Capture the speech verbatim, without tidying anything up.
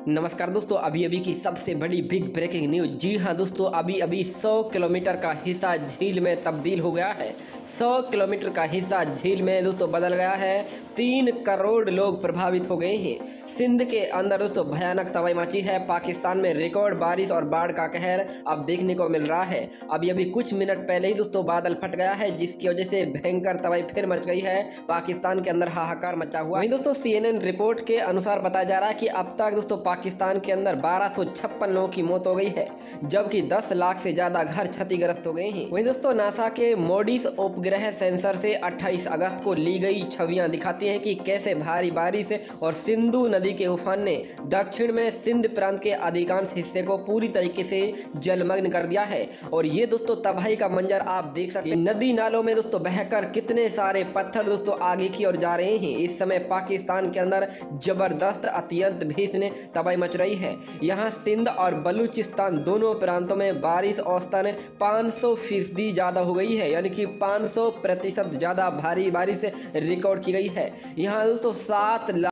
नमस्कार दोस्तों, अभी अभी की सबसे बड़ी बिग ब्रेकिंग न्यूज। जी हाँ दोस्तों, अभी अभी सौ किलोमीटर का हिस्सा झील में तब्दील हो गया है। सौ किलोमीटर का हिस्सा झील में दोस्तों बदल गया है। तीन करोड़ लोग प्रभावित हो गए हैं। सिंध के अंदर दोस्तों भयानक तबाही मची है। पाकिस्तान में रिकॉर्ड बारिश और बाढ़ का कहर अब देखने को मिल रहा है। अभी अभी कुछ मिनट पहले ही दोस्तों बादल फट गया है, जिसकी वजह से भयंकर तबाही फिर मच गई है। पाकिस्तान के अंदर हाहाकार मचा हुआ है। वहीं दोस्तों सी एन एन रिपोर्ट के अनुसार बताया जा रहा है कि अब तक दोस्तों पाकिस्तान के अंदर बारह सौ छप्पन लोगों की मौत हो गई है, जबकि दस लाख से ज्यादा घर क्षतिग्रस्त हो गए हैं। वहीं दोस्तों नासा के मोडिस उपग्रह सेंसर से अट्ठाईस अगस्त को ली गई छवियां दिखाती हैं कि कैसे भारी बारिश और सिंधु नदी के उफान ने दक्षिण में सिंध प्रांत के अधिकांश हिस्से को पूरी तरीके से जलमग्न कर दिया है। और ये दोस्तों तबाही का मंजर आप देख सकते हैं। नदी नालों में दोस्तों बहकर कितने सारे पत्थर दोस्तों आगे की ओर जा रहे हैं। इस समय पाकिस्तान के अंदर जबरदस्त अत्यंत भीषण तबाही मच रही है। यहाँ सिंध और बलूचिस्तान दोनों प्रांतों में बारिश औसतन पाँच सौ फीसदी ज्यादा हो गई है, यानी कि पाँच सौ प्रतिशत ज्यादा भारी बारिश रिकॉर्ड की गई है। यहाँ दोस्तों सात